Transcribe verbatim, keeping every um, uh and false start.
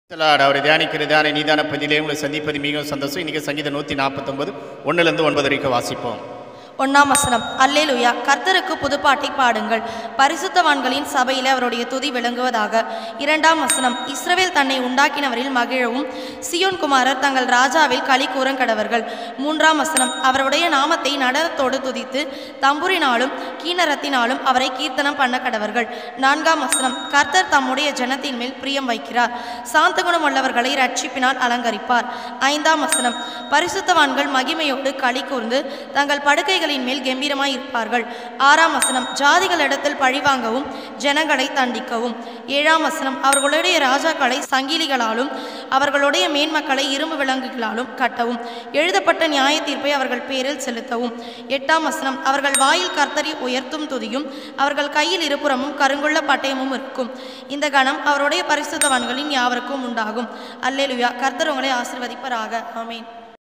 அவரை தியானிக்கிறதான நீதான பதிலே உங்களை சந்திப்பது மிகவும் சந்தோஷம். இன்னைக்கு சங்கீதம் நூற்றி நாற்பத்தொன்பது ஒன்னுலேருந்து ஒன்பது வரைக்கும் வாசிப்போம். ஒன்னாம் வசனம். அல்லேலூயா, கர்த்தருக்கு புதுப்பாட்டை பாடுங்கள், பரிசுத்தவான்களின் சபையில் அவருடைய துதி விளங்குவதாக. இரண்டாம் வசனம். இஸ்ரவேல் தன்னை உண்டாக்கினவரில் மகிழவும் சியோன் குமாரர் தங்கள் ராஜாவில் களி கூறங்கடவர்கள். மூன்றாம் வசனம். அவருடைய நாமத்தை நடனத்தோடு துதித்து தம்புரினாலும் கீனரத்தினாலும் அவரை கீர்த்தனம் பண்ண கடவர்கள். நான்காம் வசனம். கர்த்தர் தம்முடைய ஜனத்தின் மேல் பிரியம் வைக்கிறார், சாந்த குணம் உள்ளவர்களை ரட்சிப்பினால் அலங்கரிப்பார். ஐந்தாம் வசனம். பரிசுத்தவான்கள் மகிமையோடு களி கூர்ந்து தங்கள் படுக்கைகள் மேல் கம்பீரமாய் இருப்பார்கள். ஆறாம் வசனம். ஜாதிகளிடத்தில் பழிவாங்கவும் ஜனங்களை தண்டிக்கவும். ஏழாம் வசனம். அவர்களுடைய ராஜாக்களை சங்கிலிகளாலும் அவர்களுடைய மேன்மக்களை இரும்பு விலங்குகளாலும் கட்டவும், எழுதப்பட்ட நியாய தீர்ப்பை அவர்கள் பேரில் செலுத்தவும். எட்டாம் வசனம். அவர்கள் வாயில் கர்த்தரை உயர்த்தும் துதியும் அவர்கள் கையில் இருபுறமும் கருங்குள்ள பட்டயமும் இருக்கும். இந்த கணம் அவருடைய பரிசுத்தவான்களின் யாவருக்கும் உண்டாகும். அல்லேலூயா. கர்த்தர் உங்களை ஆசீர்வதிப்பாராக. ஆமென்.